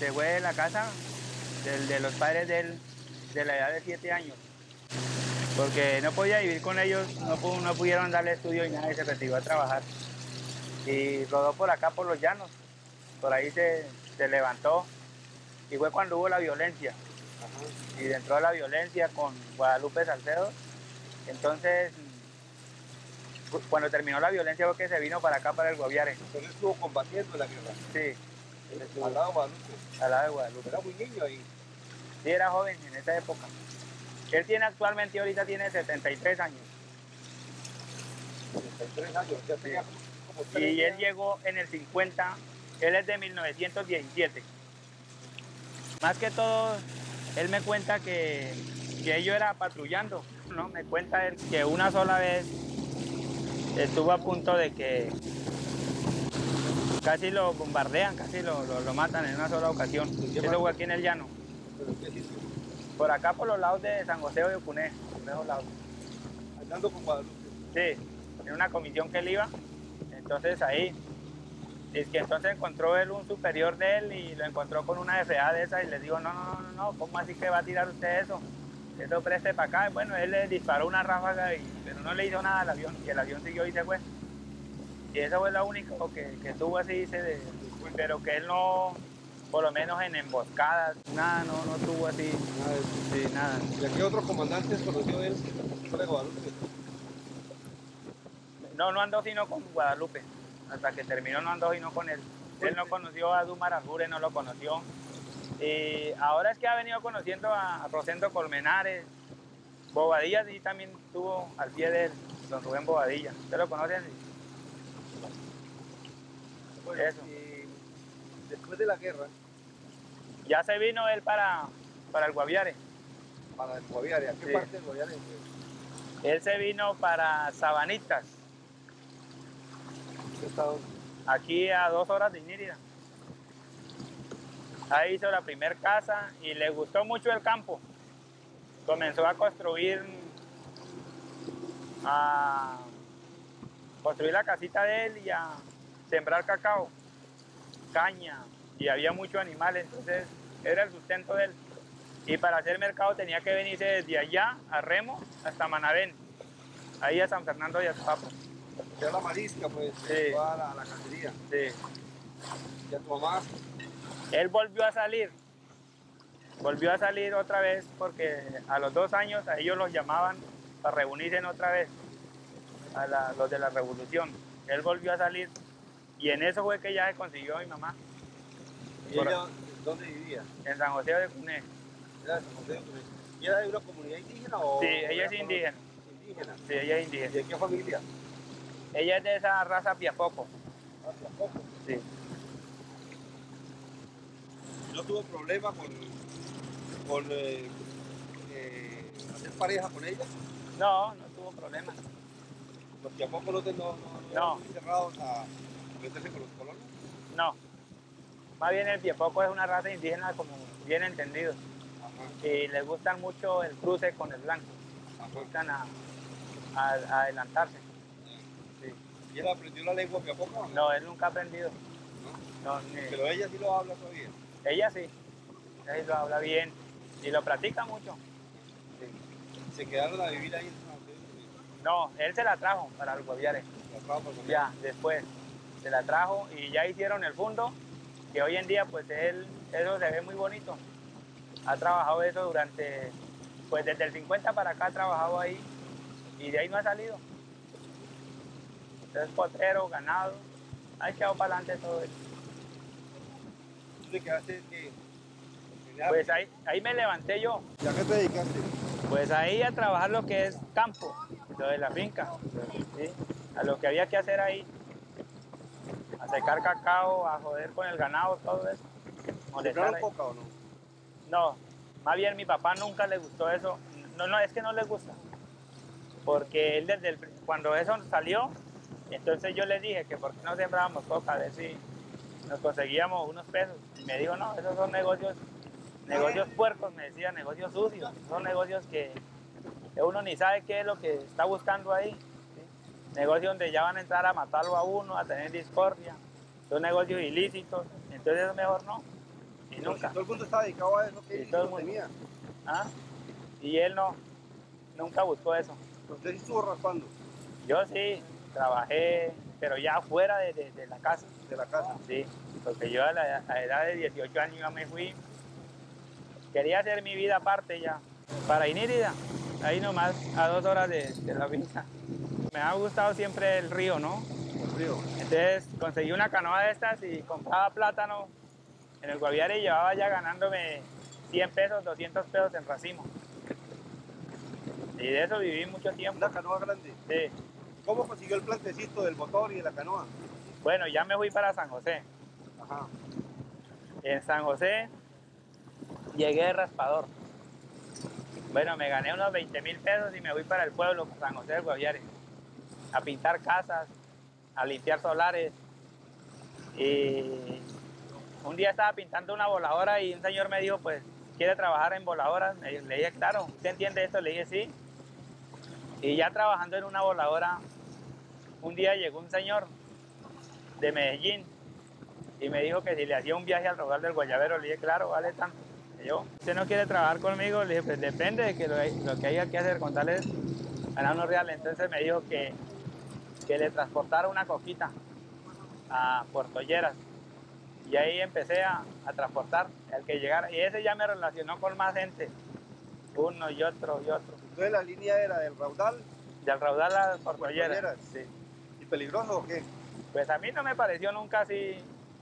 se fue de la casa de los padres de él de la edad de 7 años, porque no podía vivir con ellos, no pudieron darle estudio y nada, y se retiró a trabajar. Y rodó por acá, por los llanos, por ahí se levantó, y fue cuando hubo la violencia. Ajá. Y dentro de la violencia con Guadalupe Salcedo, entonces, cuando terminó la violencia fue que se vino para acá, para el Guaviare. Pero él estuvo combatiendo en la guerra. Sí. Al lado de Guadalupe. Al lado de Guadalupe. Era muy niño ahí. Sí, era joven en esa época. Él tiene actualmente, ahorita tiene 73 años. 73 años, ya tenía como 3 Y él llegó en el 50, él es de 1917. Más que todo, él me cuenta que ellos era patrullando, ¿no? Me cuenta él que una sola vez estuvo a punto de que casi lo bombardean, casi lo matan en una sola ocasión. Eso fue aquí en el llano. ¿Pero qué sitio? Por acá, por los lados de San José de Ocuné, por esos lados. Andando con Guadalupe. Sí, en una comisión que él iba. Entonces ahí, es que entonces encontró él un superior de él y lo encontró con una FA de esa y le dijo, no, ¿cómo así que va a tirar usted eso? Eso preste para acá. Bueno, él le disparó una ráfaga, pero no le hizo nada al avión y el avión siguió y se fue. Y eso fue lo único que tuvo así, dice, pero que él no, por lo menos en emboscadas, nada, no tuvo así, Nada de eso. Sí, nada. ¿Y a qué otros comandantes conoció él fuera de Guadalupe? No andó sino con Guadalupe, hasta que terminó no andó sino con él. Él no conoció a Dumar Aljure, no lo conoció. Y ahora es que ha venido conociendo a Rosendo Colmenares, Bobadilla, y también estuvo al pie de él, don Rubén Bobadilla. ¿Usted lo conoce? Bueno, eso. Después de la guerra, Ya se vino él para el Guaviare. para el Guaviare, ¿a qué Sí. parte del Guaviare? Él se vino para Sabanitas, ¿Qué estado? aquí a 2 horas de Inírida. Ahí hizo la primera casa y le gustó mucho el campo. Comenzó a construir la casita de él y a sembrar cacao, caña, y había muchos animales, entonces era el sustento de él. Y para hacer mercado tenía que venirse desde allá, a Remo, hasta Manabén, ahí a San Fernando de Azpapa. Ya la marisca, pues, Sí. va a la cacería. Sí. ¿Y a tu mamá? Él volvió a salir otra vez porque a los 2 años a ellos los llamaban para reunirse otra vez, los de la revolución. Él volvió a salir y en eso fue que ya se consiguió mi mamá. ¿Y ella dónde vivía? En San José de Cuné. Era de San José de Oconé. ¿Y era de una comunidad indígena o...? Sí, ella es indígena. ¿Indígena? Sí, ella es ¿Y indígena. de qué familia? Ella es de esa raza Piapoco. Ah, tampoco. Sí. ¿No tuvo problema con hacer pareja con ella? No tuvo problema. ¿Los Piapocos no No. eran muy cerrados a meterse con los colonos? No. Más bien el Piapoco es una raza indígena como bien entendido. Ajá. Y les gustan mucho el cruce con el blanco. Ajá. Buscan a adelantarse. Sí. ¿Y él aprendió la lengua Piapoca o no? No, él nunca ha aprendido. ¿No? Pero ella sí lo habla todavía. Ella sí. Ella sí lo habla bien y lo practica mucho. Sí. ¿Se quedaron a vivir ahí en San José? No, él se la trajo para el Guaviare. La trajo por comer. Ya, después se la trajo y ya hicieron el fondo, que hoy en día pues eso se ve muy bonito. Ha trabajado eso pues desde el 50 para acá ha trabajado ahí y de ahí no ha salido. Entonces potrero, ganado, ha echado para adelante todo eso. ¿Tú te quedaste que Pues ahí me levanté yo. ¿Y a qué te dedicaste? Pues ahí a trabajar lo que es campo, lo de la finca, ¿sí? A lo que había que hacer ahí, a secar cacao, a joder con el ganado, todo eso. ¿Compraron coca o no? No, más bien mi papá nunca le gustó eso. No, es que no le gusta. Porque él cuando eso salió, entonces yo le dije que por qué no sembrábamos coca, a ver si nos conseguíamos unos pesos. Y me dijo, no, esos son negocios puercos, me decía, negocios sucios. Son negocios que uno ni sabe qué es lo que está buscando ahí. ¿Sí? Negocios donde ya van a entrar a matarlo a uno, a tener discordia. Son negocios ilícitos, entonces es mejor no. Y Pero nunca. si todo el mundo está dedicado a eso, ¿qué Sí, inicio todo el mundo. tenía? ¿Ah? Y él no, nunca buscó eso. Usted sí estuvo raspando Yo sí, trabajé, pero ya fuera de la casa. de la casa. Sí, porque yo a la edad de 18 años ya me fui. Quería hacer mi vida aparte ya. Para Inírida, ahí nomás, a 2 horas de la finca. Me ha gustado siempre el río, ¿no? El río. Entonces conseguí una canoa de estas y compraba plátano en el Guaviare y llevaba ya ganándome 100 pesos, 200 pesos en racimo. Y de eso viví mucho tiempo. Una canoa grande. Sí. ¿Cómo consiguió el plantecito del motor y de la canoa? Bueno, ya me fui para San José. Ajá. En San José llegué de raspador. Bueno, me gané unos 20.000 pesos y me fui para el pueblo, para San José del Guaviare, a pintar casas, a limpiar solares. Y un día estaba pintando una voladora y un señor me dijo, pues, ¿quiere trabajar en voladoras? Le dije, claro, ¿usted entiende esto? Le dije, sí. Y ya trabajando en una voladora, un día llegó un señor de Medellín y me dijo que si le hacía un viaje al Raudal del Guayabero. Le dije, claro, vale tanto. Y yo, ¿usted no quiere trabajar conmigo? Le dije, pues depende de que lo que haya que hacer con tales ganar unos reales. Entonces me dijo que le transportara una coquita a Puerto Lleras. Y ahí empecé a transportar al que llegara. Y ese ya me relacionó con más gente, uno y otro y otro. Entonces la línea era del Raudal Del Raudal a a Puerto Puerto Lleras. Lleras. Sí. ¿Y peligroso o qué? Pues a mí no me pareció nunca así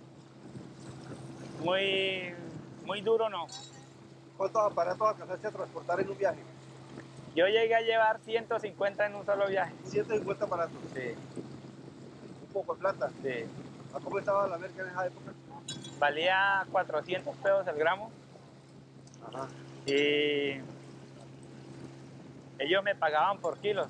muy, muy duro, no. ¿Cuántos aparatos alcanzaste a transportar en un viaje? Yo llegué a llevar 150 en un solo viaje. 150 aparatos. Sí, Un poco de plata. sí. ¿A cómo estaba la merca en esa época? Valía 400 pesos el gramo Ajá. y ellos me pagaban por kilos.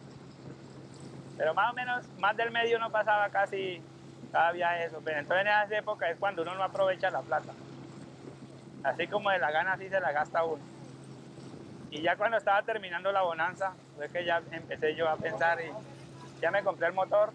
Pero más o menos, más del medio no pasaba casi cada viaje eso. Pero entonces en esa época es cuando uno no aprovecha la plata. Así como de la gana, así se la gasta uno. Y ya cuando estaba terminando la bonanza, fue que ya empecé yo a pensar y ya me compré el motor,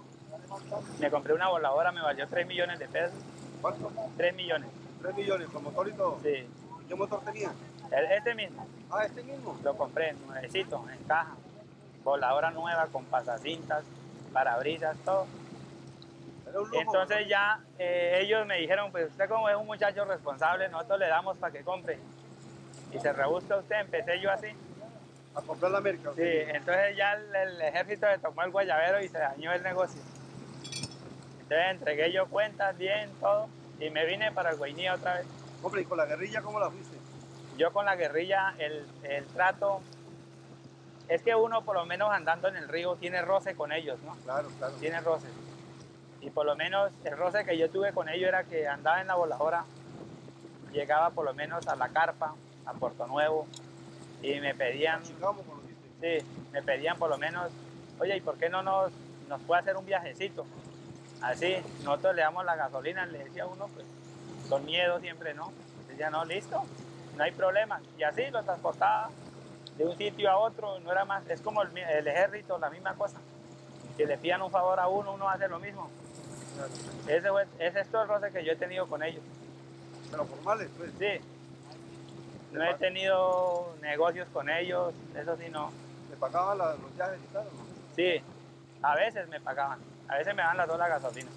me compré una voladora, me valió 3 millones de pesos. ¿Cuánto? 3 millones, 3 millones, con motor y todo. sí. ¿Y qué motor tenía? Este mismo, Ah, este mismo. lo compré nuevecito, en caja. Voladora nueva, con pasacintas, parabrisas, todo. Era un lujo. Entonces ya ellos me dijeron, pues usted como es un muchacho responsable, nosotros le damos para que compre. Y se rebusca usted, empecé yo así. A comprar la merca. Sí, entonces ya el ejército le tomó el guayabero y se dañó el negocio. Entonces entregué yo cuentas, bien, todo, y me vine para el Guainía otra vez. Hombre, ¿y con la guerrilla cómo la fuiste? Yo con la guerrilla, el trato, es que uno por lo menos andando en el río tiene roce con ellos, ¿no? Claro, claro. Tiene roce. Y por lo menos el roce que yo tuve con ellos era que andaba en la voladora, llegaba por lo menos a La Carpa, a Puerto Nuevo, y me pedían, Chingamos, conociste. sí, me pedían por lo menos, oye, ¿y por qué no nos puede hacer un viajecito? Así, nosotros le damos la gasolina, le decía uno, pues, con miedo siempre, ¿no? Decía, no, listo, no hay problema. Y así lo transportaba de un sitio a otro, no era más, es como el ejército, la misma cosa. Que le pidan un favor a uno hace lo mismo. Claro. Ese es todo el roce que yo he tenido con ellos. Pero formales, pues. Sí, no he tenido negocios con ellos, eso sí no. ¿Te pagaban los viajes y tal o no? Sí, a veces me pagaban, a veces me daban las dos la gasolina.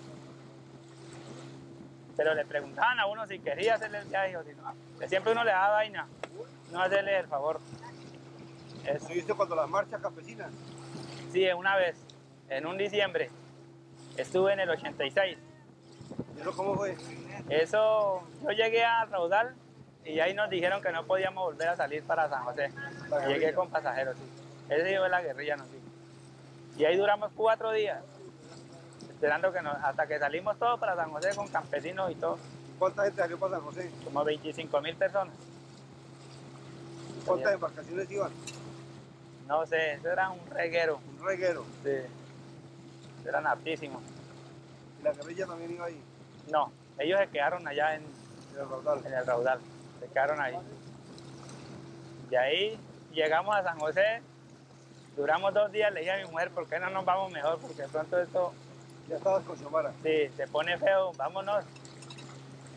Pero le preguntaban a uno si quería hacerle el viaje o si no. Que siempre uno le daba vaina, no hacerle el favor. Eso. ¿Estuviste cuando las marchas campesinas? Sí, una vez, en un diciembre, estuve en el 86. ¿Y eso cómo fue? Eso, yo llegué al Raudal y ahí nos dijeron que no podíamos volver a salir para San José. Llegué con pasajeros, sí. Ese día fue la guerrilla, nos dijo. Y ahí duramos 4 días, esperando que hasta que salimos todos para San José con campesinos y todo, ¿Cuánta gente salió para San José? como 25.000 personas. ¿Cuántas embarcaciones iban? No sé, eso era un reguero, Un reguero. sí, eran hartísimos. ¿Y la guerrilla también iba ahí? No, ellos se quedaron allá En el Raudal. en el Raudal, se quedaron ahí. De ahí llegamos a San José, duramos 2 días, le dije a mi mujer, ¿por qué no nos vamos mejor? Porque de pronto esto, Ya estabas con Xiomara. sí, se pone feo, vámonos.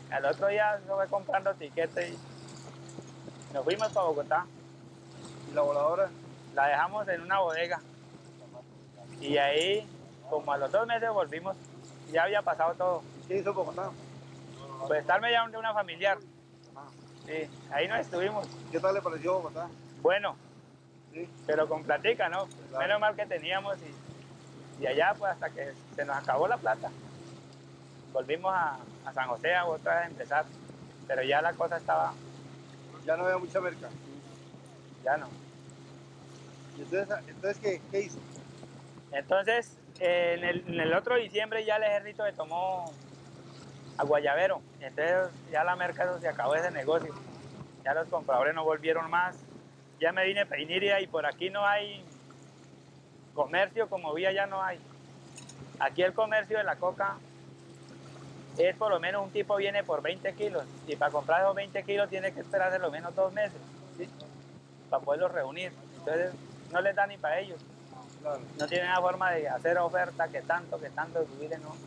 Al otro día yo fue comprando tiquetes y nos fuimos para Bogotá. ¿Y la voladora? La dejamos en una bodega y ahí, como a los 2 meses volvimos, ya había pasado todo. ¿Qué hizo Bogotá? Pues estarme ya de una familiar. Ah, Sí, ahí nos estuvimos. ¿qué tal le pareció Bogotá? Bueno, Sí, pero con platica, ¿no? claro. Menos mal que teníamos y allá pues hasta que se nos acabó la plata. Volvimos a San José a otra vez a empezar, pero ya la cosa estaba, Ya no había mucha merca. ya no. ¿Y entonces qué hizo? Entonces, en el otro diciembre ya el ejército le tomó a Guayavero, entonces ya la merca se acabó ese negocio, ya los compradores no volvieron más, ya me vine a Peiníria y por aquí no hay comercio como vía, ya no hay. Aquí el comercio de la coca es por lo menos un tipo viene por 20 kilos y para comprar esos 20 kilos tiene que esperarse lo menos 2 meses, ¿sí? Para poderlos reunir. Entonces no les da ni para ellos. Claro. No tienen la forma de hacer oferta que tanto, subir, ¿no?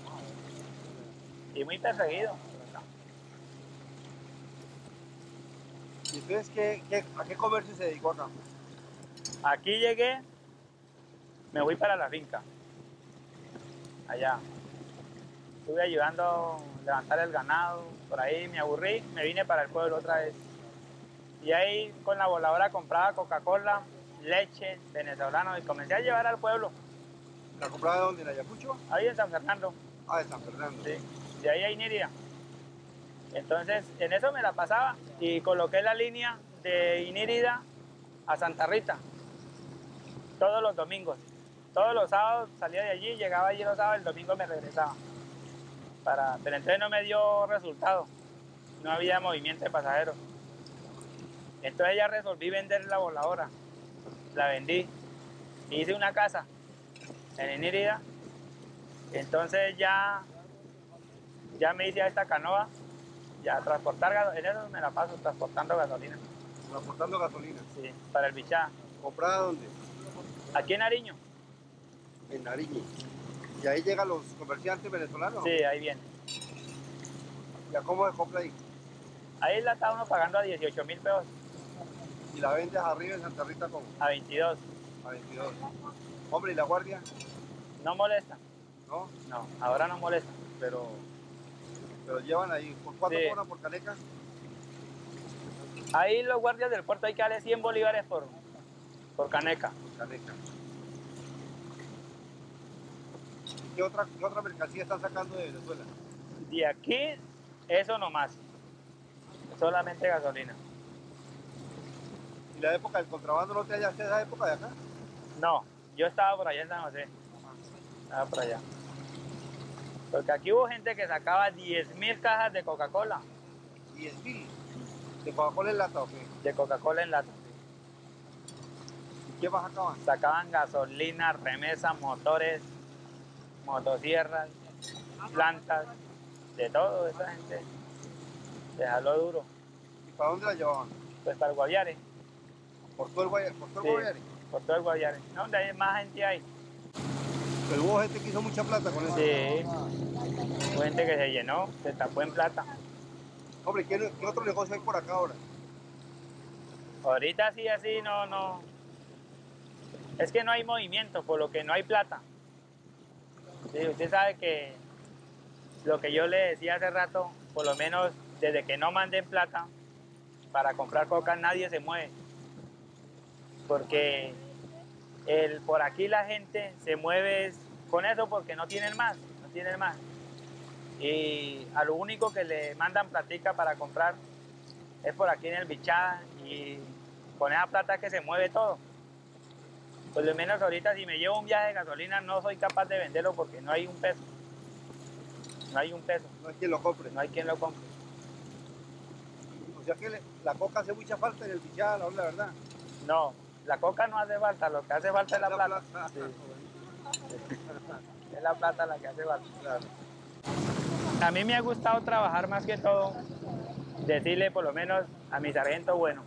Y muy perseguido. ¿Y entonces a qué comercio se dedicó acá? Aquí llegué, me voy para la finca, allá. Estuve ayudando a levantar el ganado, por ahí me aburrí, me vine para el pueblo otra vez. Y ahí con la voladora compraba Coca-Cola, leche, venezolano y comencé a llevar al pueblo, ¿La compraba de dónde? ¿En Ayacucho? ahí en San Fernando, Ah, de San Fernando. sí, de ahí a Iniria. Entonces en eso me la pasaba y coloqué la línea de Inírida a Santa Rita todos los domingos. Todos los sábados salía de allí, llegaba allí los sábados, el domingo me regresaba. Pero entonces no me dio resultado, no había movimiento de pasajeros. Entonces ya resolví vender la voladora, la vendí, hice una casa en Inírida. Entonces ya me hice a esta canoa, ya transportar gasolina, en eso me la paso transportando gasolina. Transportando gasolina. Sí, para el Bichá. ¿Comprada dónde? Aquí en Nariño. En Nariño. ¿Y ahí llegan los comerciantes venezolanos? Sí, ahí viene. ¿Y a cómo se compra ahí? Ahí la está uno pagando a 18.000 pesos, ¿Y la vendes arriba en Santa Rita cómo? a 22. A 22. Hombre, ¿y la guardia? No molesta, ¿No? no, ahora no molesta. Pero, pero llevan ahí. ¿Por cuánto Sí. cobran por caneca? Ahí los guardias del puerto hay que darle 100 bolívares por caneca. Por caneca. ¿Y qué otra mercancía están sacando de Venezuela? De aquí, eso nomás, solamente gasolina. ¿Y la época del contrabando no te hallaste esa época de acá? No, yo estaba por allá en San José, estaba por allá. Porque aquí hubo gente que sacaba 10.000 cajas de Coca-Cola. 10.000. ¿De Coca-Cola en lata o qué? De Coca-Cola en lata. ¿Y qué más sacaban? Sacaban gasolina, remesas, motores, motosierras, plantas, de todo. Esa gente les jaló duro. ¿Y para dónde la llevaban? Pues para el Guaviare. ¿Por todo el Sí, Guaviare? por todo el Guaviare. No, donde hay más gente hay. Pero hubo gente que hizo mucha plata con eso. Sí, hubo gente que se llenó, se tapó en plata. Hombre, ¿qué otro negocio hay por acá ahora? Ahorita sí, así, no. Es que no hay movimiento, por lo que no hay plata. Sí, usted sabe que lo que yo le decía hace rato, por lo menos desde que no manden plata para comprar coca, nadie se mueve. Porque por aquí la gente se mueve con eso porque no tienen más, no tienen más. Y a lo único que le mandan platica para comprar es por aquí en el Bichá y con esa plata que se mueve todo. Por lo menos ahorita si me llevo un viaje de gasolina no soy capaz de venderlo porque no hay un peso. No hay un peso, No hay quien lo compre. no hay quien lo compre. O sea que la coca hace mucha falta en el Bichá, la verdad. No, la coca no hace falta, lo que hace falta es la plata. Sí, es la plata la que hace falta. Claro. A mí me ha gustado trabajar más que todo, decirle por lo menos a mi sargento, bueno,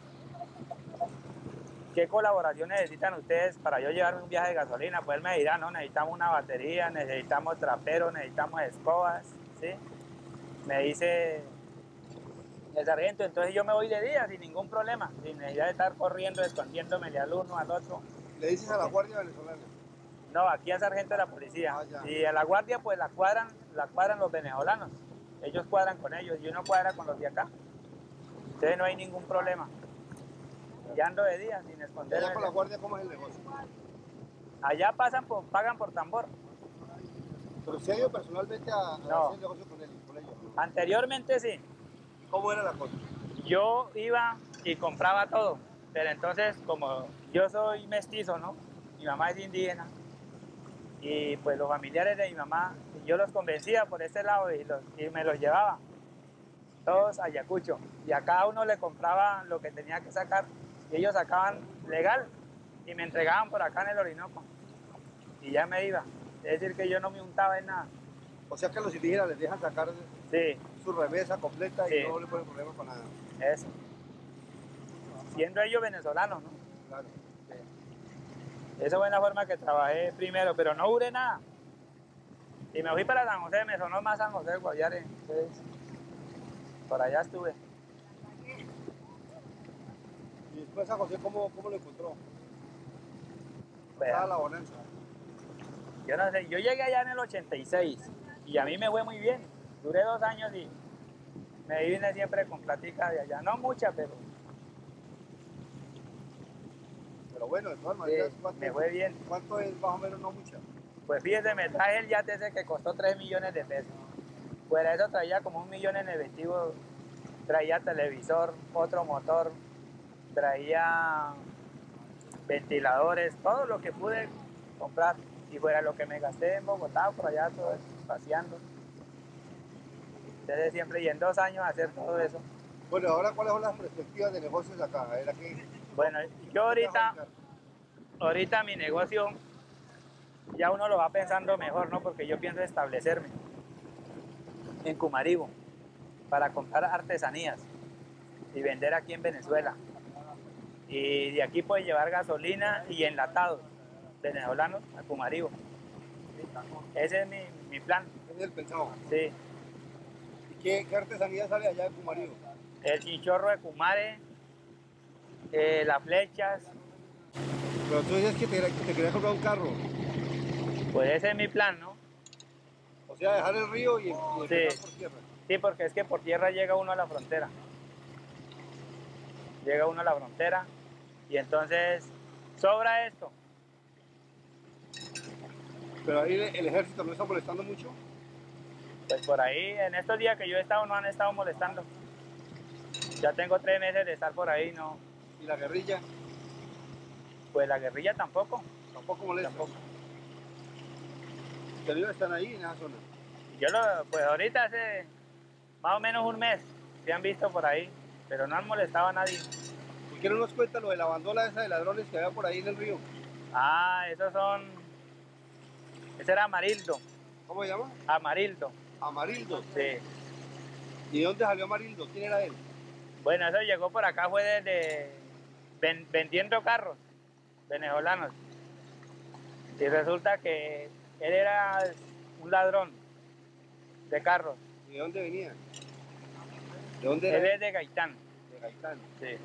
¿qué colaboración necesitan ustedes para yo llevarme un viaje de gasolina? Pues él me dirá, no, necesitamos una batería, necesitamos traperos, necesitamos escobas, ¿sí? me dice el sargento, entonces yo me voy de día sin ningún problema, sin necesidad de estar corriendo, escondiéndomele al uno, al otro. ¿Le dices a la Guardia Venezolana? No, aquí al sargento de la policía. Y a la guardia pues la cuadran los venezolanos. Ellos cuadran con ellos y uno cuadra con los de acá. Entonces no hay ningún problema. Ya ando de día sin esconderme. ¿Allá con la Guardia cómo es el negocio? Allá pagan por tambor. ¿Pero se ha ido personalmente a hacer el negocio con ellos? Anteriormente sí. ¿Cómo era la cosa? Yo iba y compraba todo. Pero entonces como yo soy mestizo, ¿no? Mi mamá es indígena. Y pues los familiares de mi mamá, yo los convencía por ese lado y me los llevaba. Todos a Ayacucho. Y a cada uno le compraba lo que tenía que sacar. Y ellos sacaban legal y me entregaban por acá en el Orinoco. Y ya me iba. Es decir, que yo no me untaba en nada. O sea que a los indígenas les dejan sacar su remesa completa y no le ponen problema con nada. Eso. Siendo ellos venezolanos, ¿no? Claro. Sí. Esa fue la forma que trabajé primero, pero no duré nada. Y me fui para San José, me sonó más San José del Guaviare. Entonces, por allá estuve. ¿Y después San José cómo lo encontró? Pues, Estaba la bonanza. Yo no sé, yo llegué allá en el 86 y a mí me fue muy bien. Duré 2 años y me vine siempre con platica de allá. No mucha, pero bueno, de todas maneras, sí, me fue bien. ¿Cuánto es más o menos no mucha? Pues fíjese, me traje el yate ese que costó 3 millones de pesos. Fuera de eso traía como 1 millón en efectivo. Traía televisor, otro motor, traía ventiladores, todo lo que pude comprar. Y fuera lo que me gasté en Bogotá, por allá, todo eso, paseando. Entonces siempre, y en 2 años hacer todo eso. Bueno, ahora ¿cuáles son las perspectivas de negocios acá? A ver, aquí, Bueno, yo ahorita mi negocio ya uno lo va pensando mejor, ¿no? Porque yo pienso establecerme en Cumaribo para comprar artesanías y vender aquí en Venezuela. Y de aquí puede llevar gasolina y enlatados venezolanos a Cumaribo. Ese es mi plan. Ese es el pensado. Sí. ¿Y qué artesanía sale allá de Cumaribo? El chinchorro de Cumare, las flechas. Pero tú dices que te querías comprar un carro. Pues ese es mi plan, ¿no? O sea, dejar el río y empezar por tierra. Sí, porque es que por tierra llega uno a la frontera. Llega uno a la frontera y entonces sobra esto. Pero ahí el ejército no está molestando mucho. Pues por ahí, en estos días que yo he estado, no han estado molestando. Ya tengo 3 meses de estar por ahí, ¿no? ¿Y la guerrilla? Pues la guerrilla tampoco. Tampoco molesta. Tampoco. ¿Los ellos están ahí en esa zona? Pues ahorita hace más o menos un mes se han visto por ahí, pero no han molestado a nadie. ¿Por qué no nos cuenta lo de la bandola esa de ladrones que había por ahí en el río? Ah, ese era Amarildo. ¿Cómo se llama? Amarildo. Amarildo. Sí. ¿Y de dónde salió Amarildo? ¿Quién era él? Bueno, eso llegó por acá, fue vendiendo carros venezolanos. Y resulta que él era un ladrón de carros. ¿Y de dónde venía? ¿De dónde era? Él es de Gaitán. De Gaitán. Sí.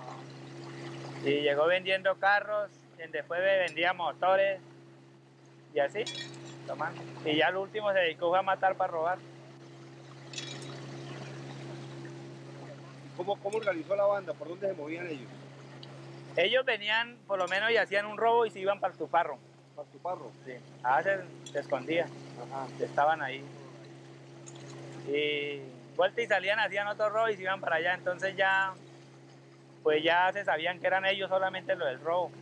Y llegó vendiendo carros, y después vendía motores y así, tomando. Y ya al último se dedicó a matar para robar. ¿Cómo organizó la banda? ¿Por dónde se movían ellos? Ellos venían, por lo menos, y hacían un robo y se iban para el Tuparro. ¿Para tu parro? Sí. Se escondían. Ajá. Estaban ahí. Y vuelta y salían, hacían otro robo y se iban para allá. Entonces ya, pues ya se sabían que eran ellos solamente lo del robo.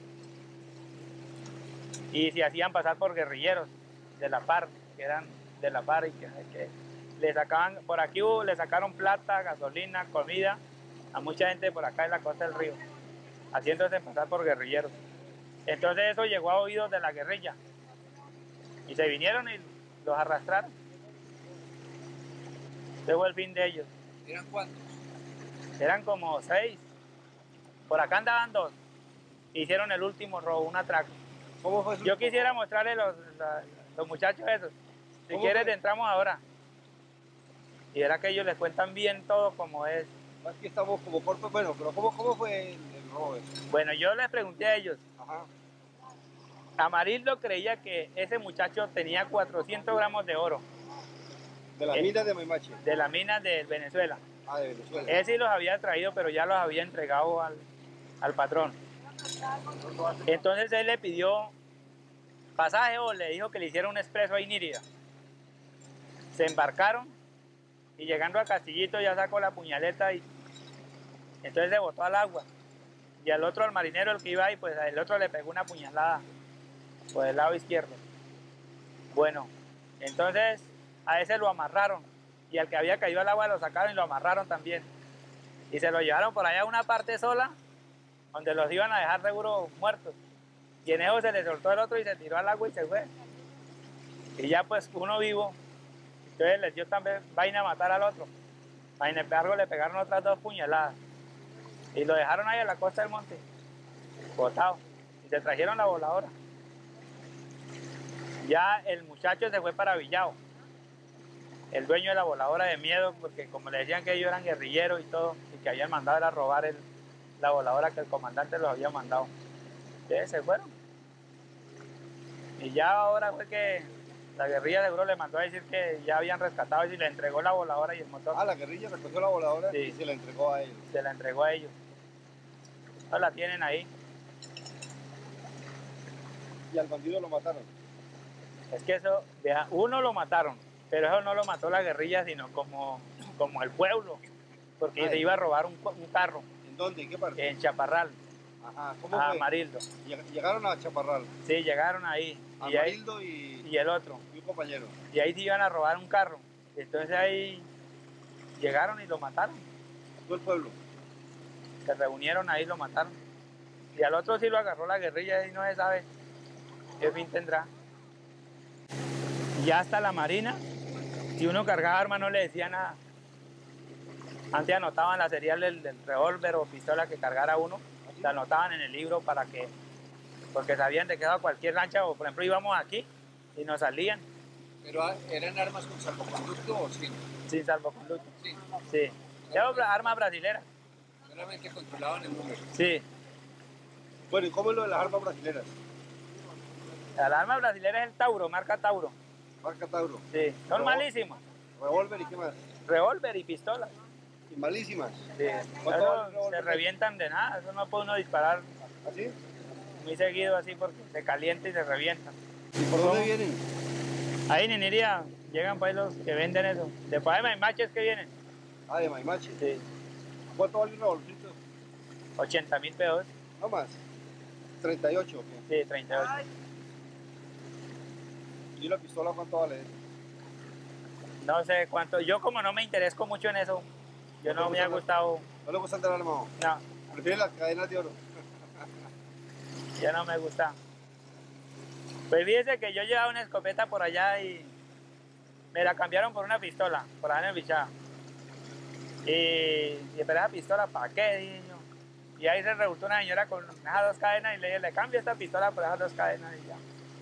Y se hacían pasar por guerrilleros de la FARC, que eran de la FARC y que le sacaban, por aquí le sacaron plata, gasolina, comida a mucha gente por acá en la costa del río, haciéndose pasar por guerrilleros. Entonces eso llegó a oídos de la guerrilla y se vinieron y los arrastraron. Ese fue el fin de ellos. ¿Eran cuántos? Eran como 6. Por acá andaban 2. Hicieron el último robo, un atraco. ¿Cómo fue eso? Yo quisiera mostrarle los muchachos esos. Si quieres, entramos ahora. Y era que ellos les cuentan bien todo como es. Aquí estamos como cortos, bueno, pero ¿cómo fue el robo ese? Bueno, yo les pregunté a ellos. Ajá. Amarildo creía que ese muchacho tenía 400 gramos de oro. ¿De las minas de Maimache? De las minas de Venezuela. Ah, de Venezuela. Él sí los había traído, pero ya los había entregado al patrón. Entonces él le pidió pasaje o le dijo que le hiciera un expreso a Inírida. Se embarcaron y llegando a Castillito ya sacó la puñaleta y entonces se botó al agua. Y al otro, al marinero, el que iba ahí, pues el otro le pegó una puñalada por el lado izquierdo. Bueno, entonces a ese lo amarraron y al que había caído al agua lo sacaron y lo amarraron también. Y se lo llevaron por allá a una parte sola donde los iban a dejar seguro muertos. Y en eso se le soltó el otro y se tiró al agua y se fue. Y ya pues uno vivo, entonces les dio también vaina a matar al otro. A Inepeargo le pegaron otras 2 puñaladas. Y lo dejaron ahí a la costa del monte, botado. Y se trajeron la voladora. Ya el muchacho se fue para Villao, el dueño de la voladora, de miedo, porque como le decían que ellos eran guerrilleros y todo, y que habían mandado a robar la voladora que el comandante los había mandado. Entonces se fueron. Y ya ahora fue que la guerrilla de Bro le mandó a decir que ya habían rescatado y le entregó la voladora y el motor. Ah, la guerrilla recogió la voladora sí, y se la entregó a ellos. Se la entregó a ellos. No la tienen ahí. ¿Y al bandido lo mataron? Es que eso, uno lo mataron, pero eso no lo mató la guerrilla, sino como el pueblo, porque se iba a robar un carro. ¿En dónde? ¿En qué parte? En Chaparral. Ajá, ¿cómo a fue? Amarildo. Llegaron a Chaparral. Sí, llegaron ahí. Amarildo y el otro. Y un compañero. Y ahí se iban a robar un carro. Entonces ahí llegaron y lo mataron. ¿Todo el pueblo? Se reunieron ahí y lo mataron. Y al otro sí lo agarró la guerrilla y no se sabe qué fin tendrá. Ya hasta la marina, si uno cargaba armas no le decía nada. Antes anotaban la serial del revólver o pistola que cargara uno, la anotaban en el libro porque sabían de que era cualquier lancha, o por ejemplo íbamos aquí y nos salían. ¿Pero eran armas con salvoconducto o sin? Sin salvoconducto. Sí. Sí. Eran armas brasileras. Solamente controlaban el número. Sí. Bueno, ¿y cómo es lo de las armas brasileras? La arma brasilera es el Tauro, marca Tauro. Marca Tauro. Sí, son malísimas. ¿Revólver y qué más? Revólver y pistolas. ¿Y malísimas? Sí. Eso se revientan de nada, eso no puede uno disparar. ¿Así? Muy seguido así porque se calienta y se revientan. ¿Y por dónde vienen? Ahí en Iniria llegan pues los que venden eso. Después de Maimache es que vienen. Ah, de Maimache. Sí. ¿Cuánto vale un revolvercito? 80.000 pesos. No más. 38. ¿Qué? Sí, 38. Ay. ¿Y la pistola cuánto vale? No sé cuánto. Yo como no me interesco mucho en eso, yo no me ha gustado. ¿No le gusta andar armado? No. ¿Prefiere las cadenas de oro? Ya no me gusta. Pues fíjese que yo llevaba una escopeta por allá y me la cambiaron por una pistola, por allá en el Bichá. Y pero esa pistola, ¿para qué? Dije yo. Y ahí se resultó una señora con esas 2 cadenas y le dije, le cambio esta pistola por esas 2 cadenas y ya.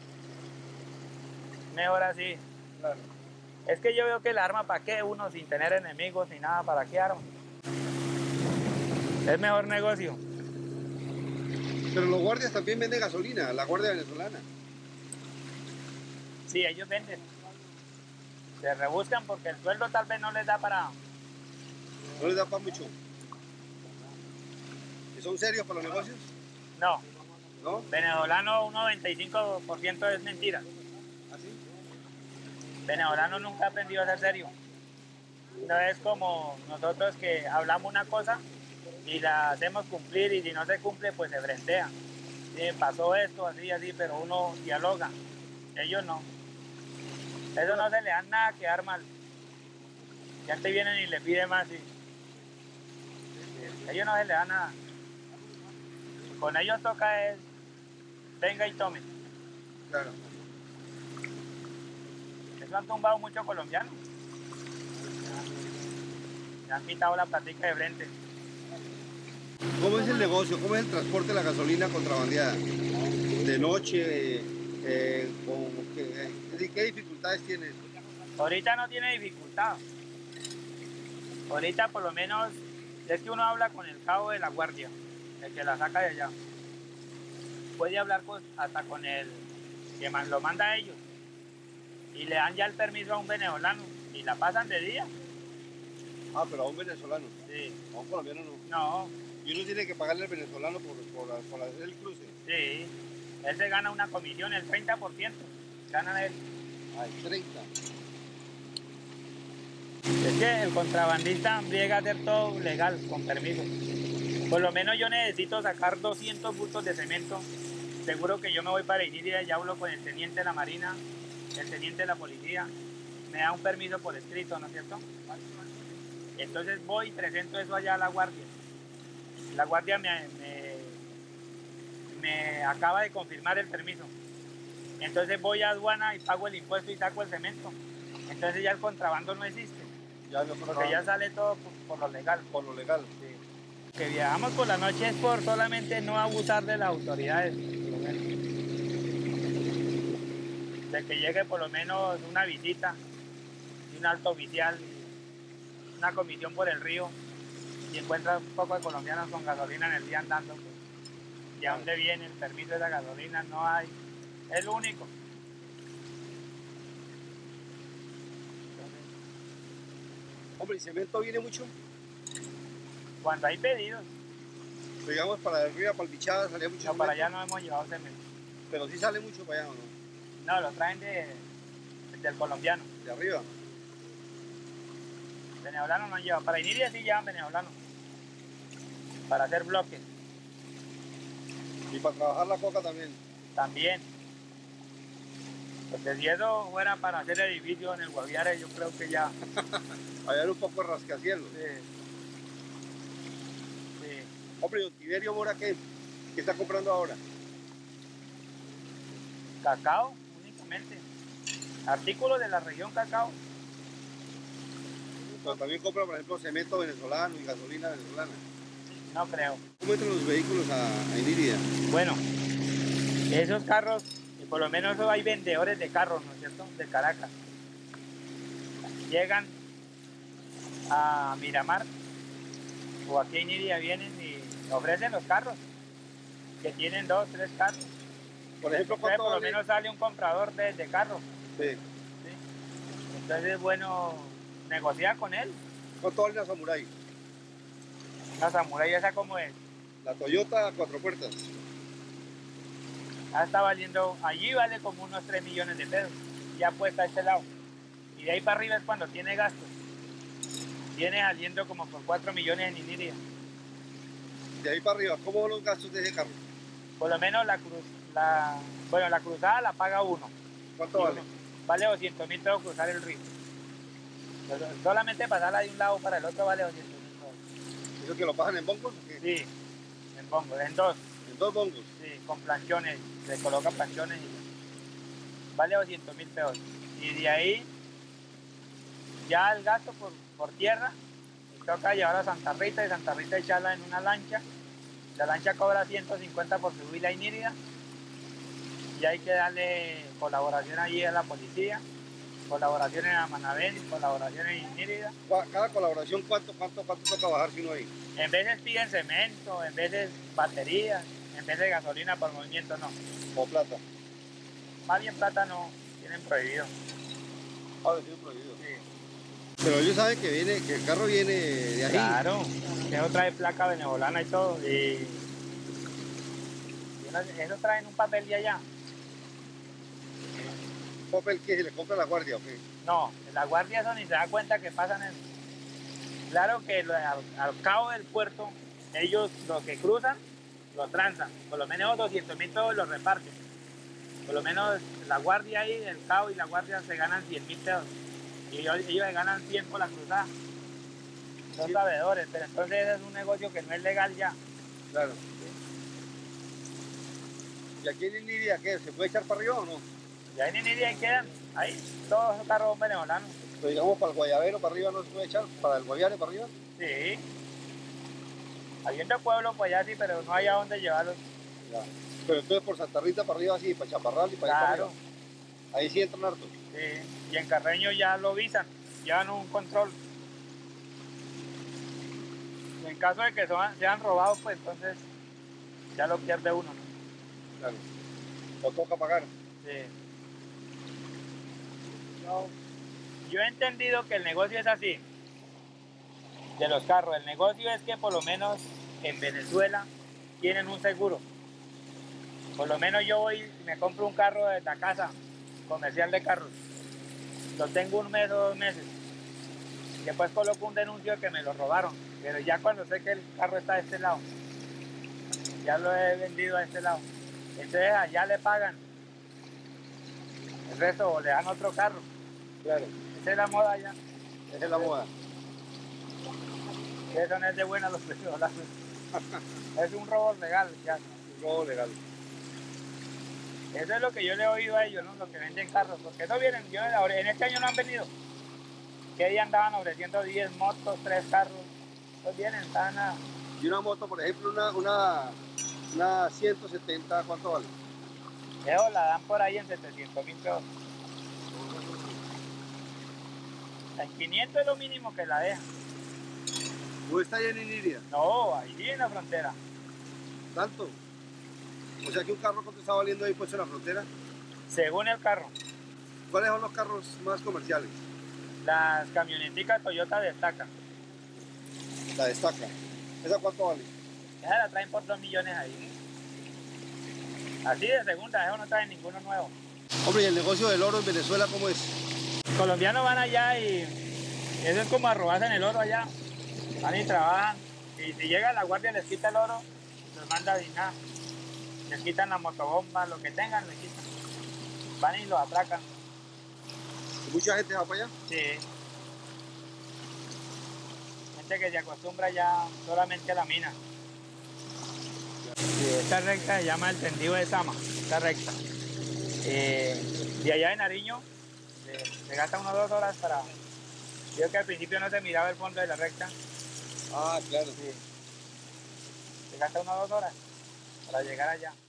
Mejor así. Claro. Es que yo veo que el arma, ¿para qué? Uno sin tener enemigos ni nada, ¿para qué arma? Es mejor negocio. Pero los guardias también venden gasolina, la guardia venezolana. Sí, ellos venden. Se rebuscan porque el sueldo tal vez no les da para... ¿No les da para mucho? ¿Y son serios para los negocios? No. ¿No? Venezolano, un 95% es mentira. ¿Así? Venezolano nunca ha aprendido a ser serio. No es como nosotros que hablamos una cosa y la hacemos cumplir y si no se cumple pues se frentea. Sí, pasó esto, así, pero uno dialoga. Ellos no. Eso no se le da nada a quedar mal. Y antes vienen y le piden más. Y ellos no se le da nada. Con ellos toca es venga y tome. Claro. Eso han tumbado muchos colombianos. Se han quitado la platica de frente. ¿Cómo es el negocio? ¿Cómo es el transporte de la gasolina contrabandeada? De noche, ¿qué dificultades tiene? Ahorita no tiene dificultad. Ahorita por lo menos es que uno habla con el cabo de la guardia, el que la saca de allá. Puede hablar hasta con el que lo manda a ellos y le dan ya el permiso a un venezolano y la pasan de día. Ah, pero a un venezolano. Sí. A un colombiano no. No, Y uno tiene que pagarle al venezolano por hacer el cruce. sí. Él se gana una comisión, el 30%. Gana él. Ah, el 30. Es que el contrabandista llega a hacer todo legal, con permiso. Por lo menos yo necesito sacar 200 bultos de cemento. Seguro que yo me voy para Iniria, ya hablo con el teniente de la Marina, el teniente de la policía. Me da un permiso por escrito, ¿no es cierto? Entonces voy y presento eso allá a la guardia. La guardia me acaba de confirmar el permiso. Entonces voy a aduana y pago el impuesto y saco el cemento. Entonces ya el contrabando no existe. Ya no Porque ya sale todo por lo legal. Por lo legal. Sí. Que viajamos por la noche es por solamente no abusar de las autoridades. De que llegue por lo menos una visita de un alto oficial, una comisión por el río y encuentra un poco de colombianos con gasolina en el día andando. Pues, ¿y a dónde viene el permiso de la gasolina? No hay. Es lo único. Hombre, ¿y cemento viene mucho? Cuando hay pedidos, Digamos, para arriba, para el Bichada, salía mucho no, cemento. para allá no hemos llevado cemento. Pero sí sale mucho para allá, ¿o no? No, lo traen del colombiano. De arriba. Venezolano no han llevado. Para Iniria sí llevan venezolano. Para hacer bloques. Y para trabajar la coca también. También. Porque si eso fuera para hacer edificios en el Guaviare, yo creo que ya. Allá era un poco de rascacielos. Sí. Sí. Hombre, ¿y Tiberio Mora qué está comprando ahora? Cacao, únicamente. Artículos de la región cacao. Pero también compra, por ejemplo, cemento venezolano y gasolina venezolana. No creo. ¿Cómo entran los vehículos a Iniria? Bueno, esos carros, y por lo menos hay vendedores de carros, ¿no es cierto? De Caracas. Llegan a Miramar o aquí en Iniria vienen y ofrecen los carros, que tienen 2, 3 carros. Por ejemplo, Entonces, ¿cuánto por lo vale? menos sale un comprador de carros. Sí. ¿Sí? Entonces, bueno, negociar con él. ¿Cuánto vale la Samurai? La Samurai esa como es. La Toyota 4 puertas. Ya está valiendo, allí vale como unos 3 millones de pesos. Ya puesta a este lado. Y de ahí para arriba es cuando tiene gastos. Viene saliendo como por 4 millones en Iniria. De ahí para arriba, ¿cómo van los gastos de ese carro? Por lo menos la cruzada la paga uno. ¿Cuánto vale? Vale 200.000 pesos cruzar el río. Solamente pasarla de un lado para el otro vale 200.000 pesos. ¿Eso que lo pagan en bongos o qué? Sí, en bongo, en dos. En 2 bongos. Sí, con planchones, se colocan planchones y vale 200.000 pesos. Y de ahí ya el gasto por tierra, toca llevar a Santa Rita y Santa Rita echarla en una lancha. La lancha cobra 150 por subirla a Inírida y hay que darle colaboración allí a la policía, colaboración en Amanabén, colaboración en Inírida. Cada colaboración, ¿cuánto toca bajar si no hay? En veces piden cemento, en veces baterías, en vez de gasolina por movimiento no. O plata. Más bien plata no, tienen prohibido. Ah, sí, prohibido. Sí. Pero ellos saben que el carro viene de ahí. Claro, eso trae placa venezolana y todo. Y eso traen un papel de allá. ¿Un papel que se le compra a la guardia o qué? No, la guardia eso ni se da cuenta que pasan eso. Claro que al cabo del puerto, ellos los que cruzan, los transan. Por lo menos 200.000 pesos los reparten. Por lo menos la guardia ahí, el cabo y la guardia se ganan 100.000 pesos. Y ellos se ganan 100 por la cruzada. Son sabedores, pero entonces ese es un negocio que no es legal ya. Claro. ¿Y aquí en Lidia qué? ¿Se puede echar para arriba o no? Ya en Iniria quedan, ahí, todos esos carros venezolanos. Pero digamos para el Guayabero para arriba no se puede echar, para el Guaviare para arriba. Sí. Habiendo pueblo, pues allá sí, pero no hay a dónde llevarlos. Ya. Pero entonces por Santa Rita para arriba sí, para Chaparral y para allá para Claro. arriba. Ahí sí entran hartos. Sí. Y en Carreño ya lo visan, llevan un control. En caso de que sean robados, pues entonces ya lo pierde uno, ¿no? Claro. O toca pagar. Sí. Yo he entendido que el negocio es así, de los carros. El negocio es que por lo menos en Venezuela tienen un seguro. Por lo menos yo voy y me compro un carro de la casa comercial de carros. Lo tengo un mes o 2 meses. Después coloco un denuncio de que me lo robaron. Pero ya cuando sé que el carro está de este lado, ya lo he vendido a este lado. Entonces allá le pagan el resto o le dan otro carro. Claro. Esa es la moda allá. Esa es la moda. Eso no es de buena los venezolanos. Es un robo legal que hacen. Un robo legal. Eso es lo que yo le he oído a ellos, ¿no? Los que venden carros. Porque no vienen, en este año no han venido. Que día andaban ofreciendo 10 motos, 3 carros. No vienen, están nada. Y una moto, por ejemplo, una 170, ¿cuánto vale? Eso la dan por ahí en 700.000 pesos. En 500 es lo mínimo que la dejan. ¿O está allá en Iniria? No, ahí en la frontera. ¿Tanto? O sea que un carro cuánto está valiendo ahí puesto en la frontera. Según el carro. ¿Cuáles son los carros más comerciales? Las camioneticas Toyota destacan. La destaca. ¿Esa cuánto vale? Esa la traen por 2 millones ahí. Así de segunda, eso no trae ninguno nuevo. Hombre, ¿y el negocio del oro en Venezuela cómo es? Los colombianos van allá y eso es como a robarse en el oro allá. Van y trabajan. Y si llega la guardia les quita el oro, los manda a dinar. Les quitan la motobomba, lo que tengan, les quitan. Van y los atracan. ¿Y mucha gente va para allá? Sí. Gente que se acostumbra ya solamente a la mina. Sí, esta recta se llama el tendido de Sama, esta recta. De allá de Nariño se gasta unas 2 horas para... Yo que al principio no se miraba el fondo de la recta. Ah, claro. Sí. Se gasta unas 2 horas para llegar allá.